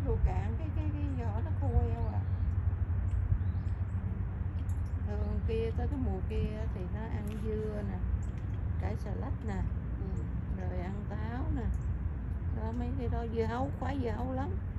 ruột cạn cái vỏ nó khô eo à. Thường kia tới cái mùa kia thì nó ăn dưa nè, cải xà lách nè, rồi ăn táo nè, đó mấy cái đó dưa hấu, khoái dưa hấu lắm.